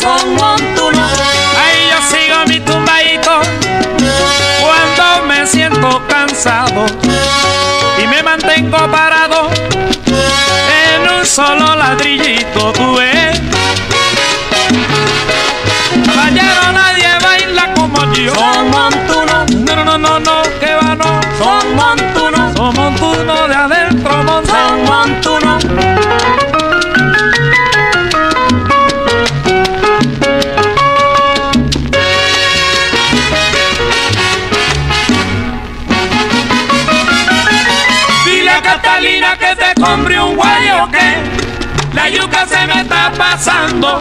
son montunos. Ahí yo sigo mi tumbadito cuando me siento cansado y me mantengo parado en un solo ladrillito, tú ves. Caballero, nadie baila como yo. Son montunos. No, que va no. Son montunos. Son montunos de adentro, Son montunos. Dile a Catalina que te compre un guayo, que la yuca se me está pasando.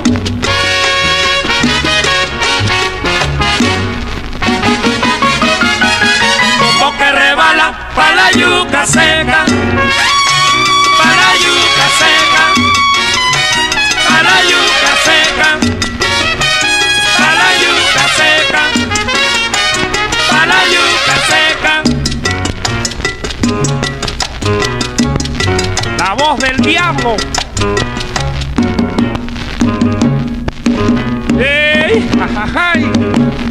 Como que rebala pa' la yuca seca, pa' la yuca seca, pa' la yuca seca, pa' la yuca seca, pa' la yuca seca. La voz del diablo. ¡Ey! ¡Ajajay!